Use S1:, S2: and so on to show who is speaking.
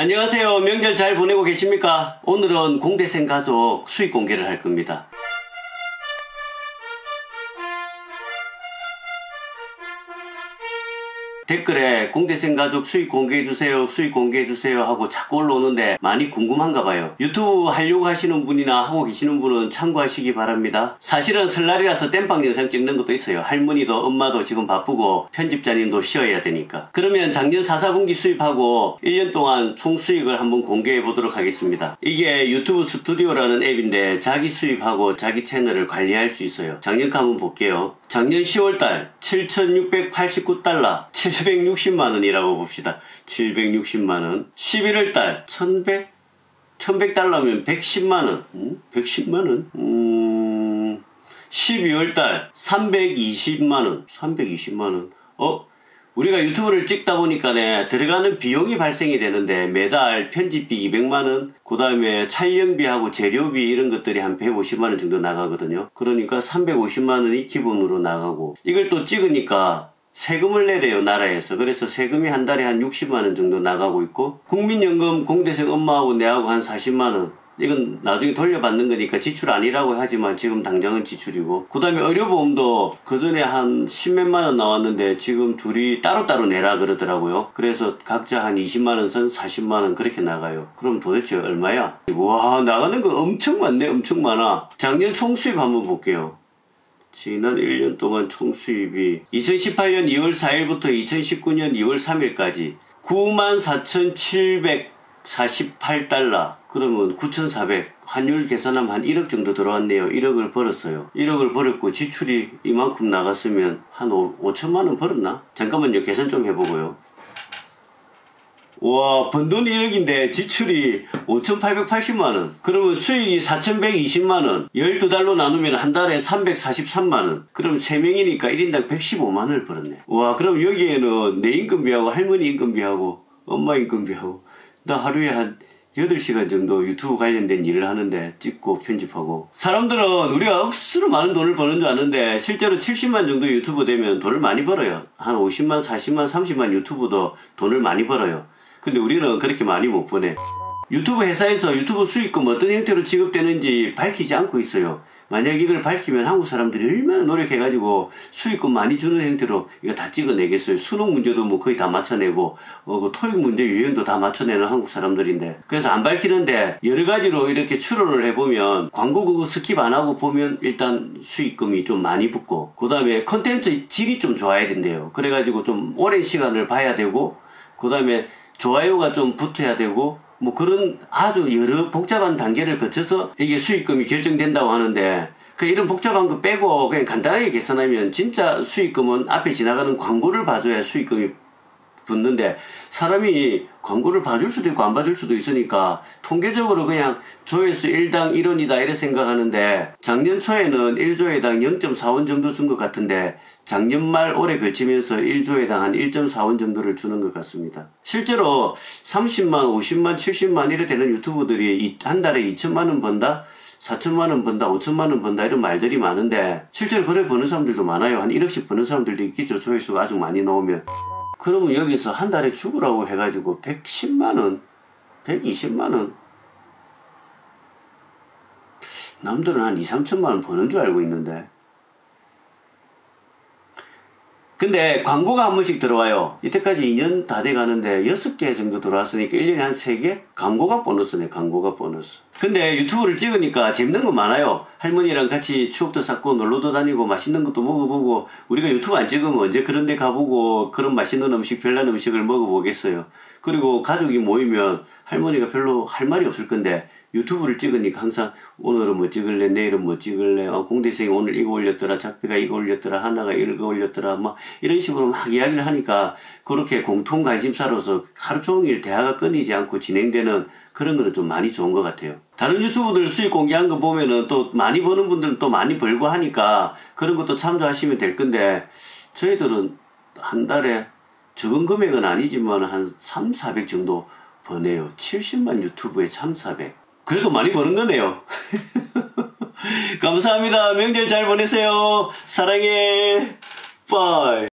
S1: 안녕하세요. 명절 잘 보내고 계십니까? 오늘은 공대생 가족 수익 공개를 할 겁니다. 댓글에 공대생 가족 수익 공개해주세요, 수익 공개해주세요 하고 자꾸 올라오는데 많이 궁금한가 봐요. 유튜브 하려고 하시는 분이나 하고 계시는 분은 참고하시기 바랍니다. 사실은 설날이라서 땜빵 영상 찍는 것도 있어요. 할머니도 엄마도 지금 바쁘고 편집자님도 쉬어야 되니까. 그러면 작년 4분기 수입하고 1년 동안 총 수익을 한번 공개해 보도록 하겠습니다. 이게 유튜브 스튜디오라는 앱인데 자기 수입하고 자기 채널을 관리할 수 있어요. 작년 거 한번 볼게요. 작년 10월달 7,689달러 760만원이라고 봅시다. 760만원. 11월달 1100달러면 110만원. 110만원? 12월달 320만원. 320만원. 우리가 유튜브를 찍다 보니까 들어가는 비용이 발생이 되는데 매달 편집비 200만원, 그 다음에 촬영비하고 재료비 이런 것들이 한 150만원 정도 나가거든요. 그러니까 350만원이 기본으로 나가고, 이걸 또 찍으니까 세금을 내래요, 나라에서. 그래서 세금이 한 달에 한 60만원 정도 나가고 있고, 국민연금 공대생 엄마하고 내하고 한 40만원. 이건 나중에 돌려받는 거니까 지출 아니라고 하지만 지금 당장은 지출이고, 그 다음에 의료보험도 그 전에 한 10몇만원 나왔는데 지금 둘이 따로따로 내라 그러더라고요. 그래서 각자 한 20만원 선 40만원 그렇게 나가요. 그럼 도대체 얼마야? 와, 나가는 거 엄청 많네. 엄청 많아. 작년 총수입 한번 볼게요. 지난 1년 동안 총수입이 2018년 2월 4일부터 2019년 2월 3일까지 94,748달러. 그러면 9,400. 환율 계산하면 한 1억 정도 들어왔네요. 1억을 벌었어요. 1억을 벌었고 지출이 이만큼 나갔으면 한 5천만원 벌었나? 잠깐만요. 계산 좀 해보고요. 와, 번 돈이 1억인데 지출이 5,880만원. 그러면 수익이 4,120만원. 12달로 나누면 한 달에 343만원. 그럼 3명이니까 1인당 115만원을 벌었네. 와, 그럼 여기에는 내 인건비하고 할머니 인건비하고 엄마 인건비하고 나 하루에 한 8시간 정도 유튜브 관련된 일을 하는데, 찍고 편집하고. 사람들은 우리가 억수로 많은 돈을 버는 줄 아는데 실제로 70만 정도 유튜브 되면 돈을 많이 벌어요. 한 50만, 40만, 30만 유튜브도 돈을 많이 벌어요. 근데 우리는 그렇게 많이 못 버네. 유튜브 회사에서 유튜브 수익금 어떤 형태로 지급되는지 밝히지 않고 있어요. 만약 이걸 밝히면 한국 사람들이 얼마나 노력해가지고 수익금 많이 주는 형태로 이거 다 찍어내겠어요. 수능 문제도 뭐 거의 다 맞춰내고, 그 토익 문제 유형도 다 맞춰내는 한국 사람들인데. 그래서 안 밝히는데 여러 가지로 이렇게 추론을 해보면 광고 그거 스킵 안 하고 보면 일단 수익금이 좀 많이 붙고, 그 다음에 컨텐츠 질이 좀 좋아야 된대요. 그래가지고 좀 오랜 시간을 봐야 되고, 그 다음에 좋아요가 좀 붙어야 되고, 뭐 그런 아주 여러 복잡한 단계를 거쳐서 이게 수익금이 결정된다고 하는데, 이런 복잡한 거 빼고 그냥 간단하게 계산하면 진짜 수익금은 앞에 지나가는 광고를 봐줘야 수익금이 붙는데, 사람이 광고를 봐줄 수도 있고 안 봐줄 수도 있으니까 통계적으로 그냥 조회수 1당 1원이다 이렇게 생각하는데, 작년 초에는 1조회당 0.4원 정도 준 것 같은데 작년 말 올해 걸치면서 1조회당 한 1.4원 정도를 주는 것 같습니다. 실제로 30만, 50만, 70만 이래 되는 유튜브들이 한 달에 2천만원 번다, 4천만원 번다, 5천만원 번다 이런 말들이 많은데 실제로 그래 버는 사람들도 많아요. 한 1억씩 버는 사람들도 있겠죠. 조회수가 아주 많이 나오면. 그러면 여기서 한 달에 죽으라고 해가지고 110만원, 120만원. 남들은 한 2, 3천만원 버는 줄 알고 있는데. 근데 광고가 한 번씩 들어와요. 이때까지 2년 다 돼가는데 6개 정도 들어왔으니까 1년에 한 3개? 광고가 보너스네, 광고가 보너스. 근데 유튜브를 찍으니까 재밌는 거 많아요. 할머니랑 같이 추억도 쌓고 놀러도 다니고 맛있는 것도 먹어보고. 우리가 유튜브 안 찍으면 언제 그런 데 가보고 그런 맛있는 음식, 별난 음식을 먹어보겠어요. 그리고 가족이 모이면 할머니가 별로 할 말이 없을 건데 유튜브를 찍으니까 항상 오늘은 뭐 찍을래, 내일은 뭐 찍을래, 공대생이 오늘 이거 올렸더라, 작비가 이거 올렸더라, 하나가 이거 올렸더라, 막 이런 식으로 막 이야기를 하니까 그렇게 공통 관심사로서 하루 종일 대화가 끊이지 않고 진행되는 그런 거는 좀 많이 좋은 것 같아요. 다른 유튜브들 수익 공개한 거 보면은 또 많이 버는 분들은 또 많이 벌고 하니까 그런 것도 참조하시면 될 건데, 저희들은 한 달에 적은 금액은 아니지만 한 3, 400 정도 버네요. 70만 유튜브에 3, 400. 그래도 많이 버는 거네요. 감사합니다. 명절 잘 보내세요. 사랑해. 빠이.